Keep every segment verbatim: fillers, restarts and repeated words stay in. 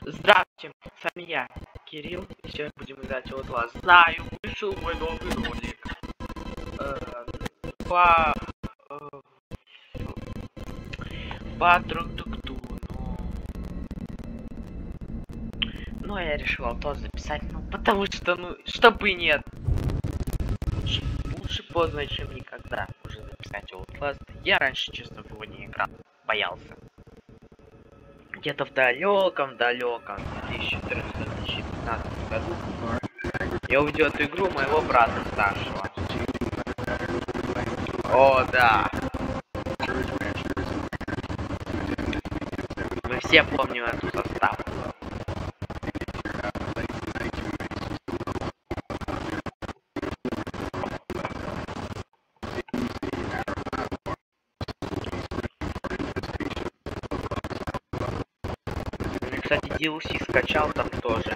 Здравствуйте, с вами я, Кирилл, и сейчас будем играть в Outlast. Знаю, вышел мой новый ролик. Э, по... Э, по Труктукту, но... Но я решил Outlast записать, ну, потому что, ну, чтобы нет. Лучше, лучше поздно, чем никогда уже записать Outlast. Я раньше, честно, в его не играл, боялся. Где-то в далеком далеком две тысячи четырнадцатом — две тысячи пятнадцатом году я увидел эту игру моего брата старшего. О, да. Мы все помним эту заставку. Я, кстати, ди эл си скачал там тоже.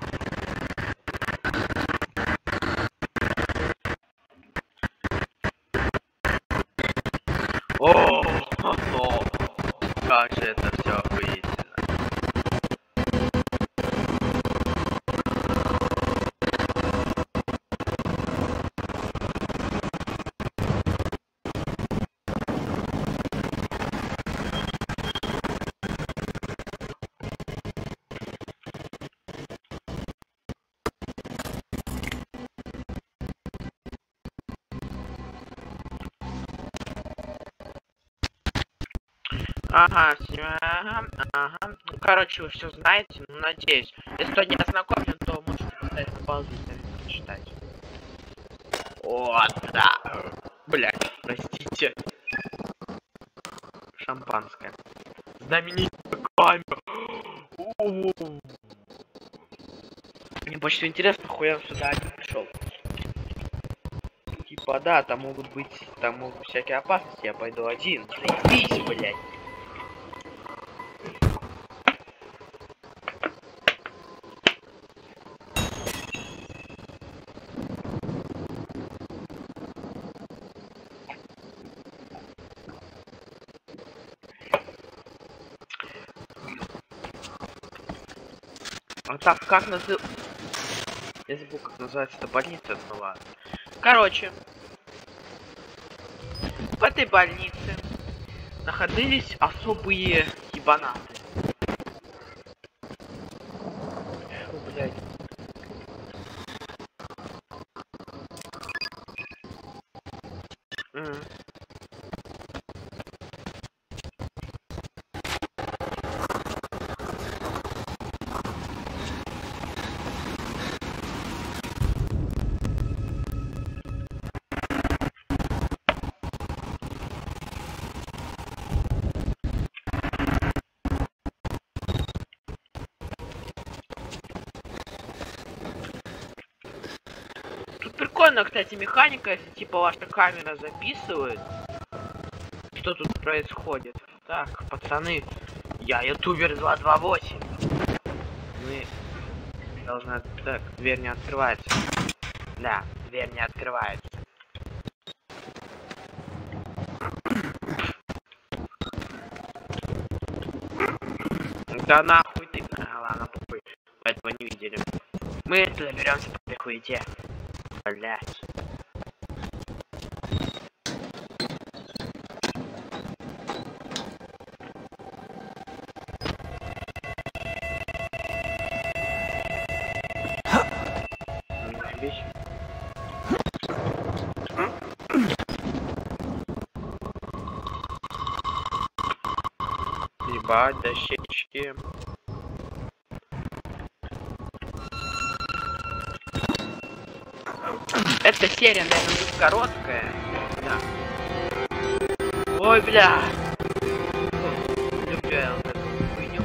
О, о, как же это все охуительно. Ага, ага, ага. Ну, короче, вы все знаете, ну, надеюсь. Если кто не ознакомлен, то можете поставить на паузу и прочитать. О, да. Блять, простите. Шампанское. Знаменитая камера. Мне больше всего интересно, хуя он сюда один пришел. Типа, да, там могут быть, там могут быть всякие опасности, я пойду один. Заебись, блять. А так, как назыв... Я забыл, как называется эта больница, ну ладно. Короче, в этой больнице находились особые ебанаты. Фу, блядь. Mm. Прикольно, кстати, механика, если типа ваша камера записывает, что тут происходит. Так, пацаны, я ютубер два два восемь. Мы должны... Так, дверь не открывается. Да, дверь не открывается. Да нахуй ты. А, ладно, похуй. Мы этого не видели. Мы доберемся по этой хуете. Блять. Ебать, дощечки. Эта серия, наверное, будет короткая. Да. Ой, бля. Люблю я вот эту хуйню.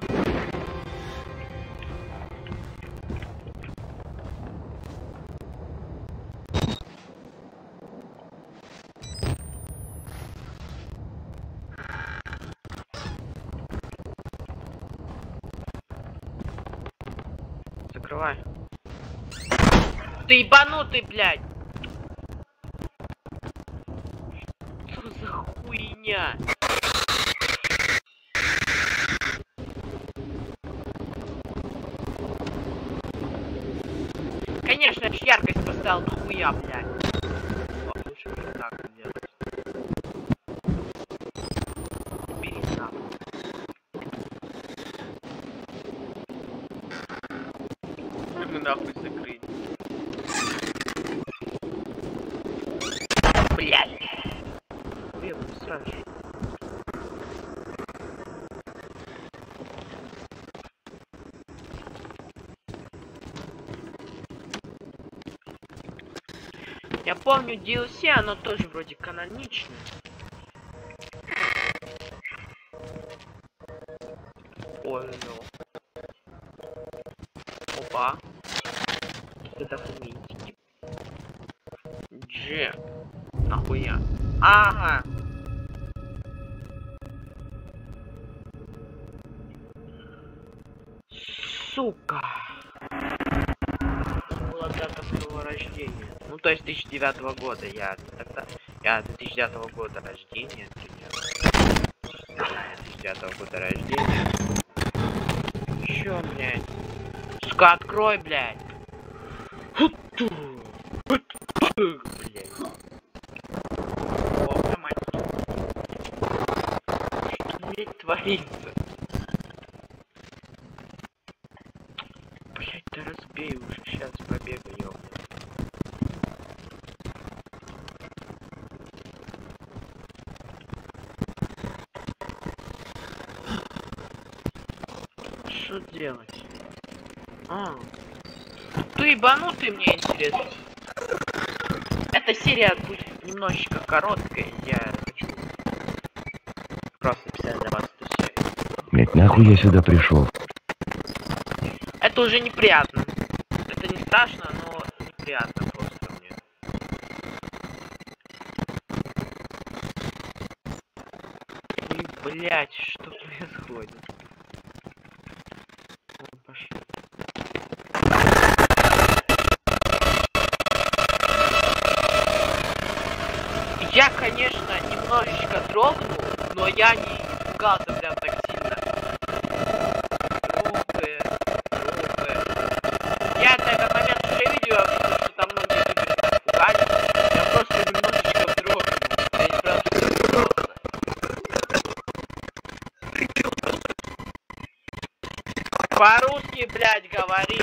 Закрывай. Ты ебанутый, блядь! Что за хуйня? Конечно, я ж яркость поставил, нахуя, блядь. О, лучше вот так делать. Бери нахуй. Мы нахуй закрыли. Блядь. Хуя вы сразу. Я помню ди эл си, оно тоже вроде каноничное. Ой, ну. Опа. Это документики. Дж. Нахуя? Ага. Сука. Была дата моего рождения. Ну, то есть тысяча девятого года. Я тогда... Я две тысячи девятого года рождения. тысяча девятого года рождения. Чё, блядь? Сука, открой, блядь. Блядь. О, мать. Что, блядь, творится? Блядь, да разбей уже, сейчас побегаю. Что делать? А, ты ебанутый, мне интересно. Эта серия будет немножечко короткая, я хочу просто писать для вас эту серию. Блять, нахуй я сюда пришел? Это уже неприятно. Это не страшно, но неприятно просто мне. И, блять, что происходит? О, пошли. Я, конечно, немножечко дрогнул, но я не испугался прям так сильно. Группы, группы. Я на этот момент уже видел, я видел, что там многие люди испугались. Я просто немножечко дрогнул. Я не прям тут испугался. По-русски, блядь, говори.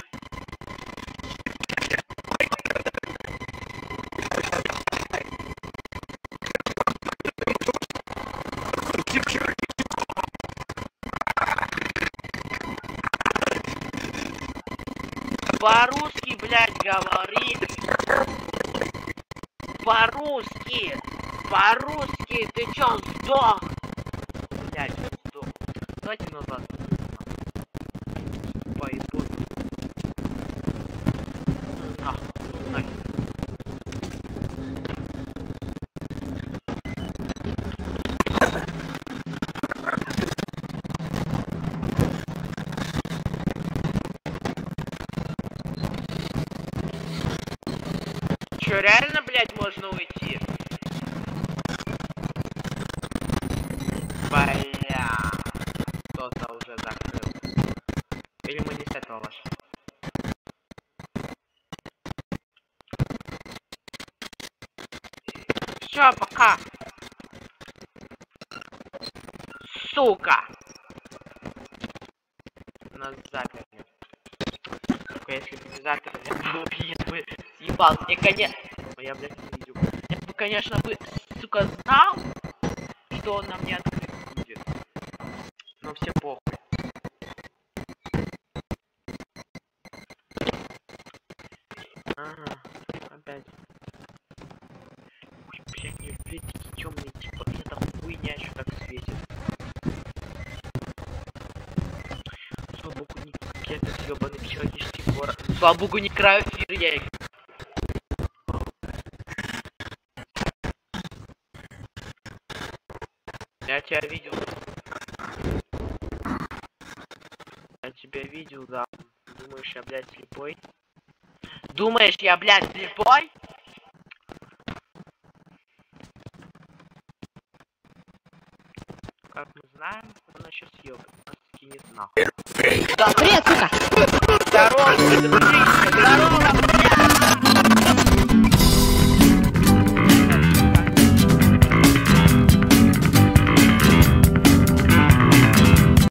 По-русски, блядь, говори. По-русски. По-русски. Ты чё, сдох? Блядь, сдох. Давайте назад. Поебут. Нахуй, нахуй. Чё, реально, блядь, можно уйти? Бля. Кто-то уже закрыл. Или мы не с этого вошли? Всё, пока. Сука. Нас заперли. Только если бы не заперли, я бы съебал. Мне, конечно... Я, блядь, не видел. Я бы, конечно, бы, сука, знал, что он на мне открыт будет. Но все похуй. Ага, опять. Ой, блядь, не блядь, такие темные типа. Эта хуйня еще так светит. Слава богу, не этот ёбаный психологический город. Слава богу, не краю эфир, я их. Я тебя видел. Я тебя видел, да. Думаешь, я, блядь, слепой? Думаешь, я, блядь, слепой? Как мы знаем, он еще съебан. Нас кинет нахуй. Привет, сука!